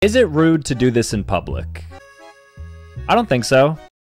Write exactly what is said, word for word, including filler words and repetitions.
Is it rude to do this in public? I don't think so.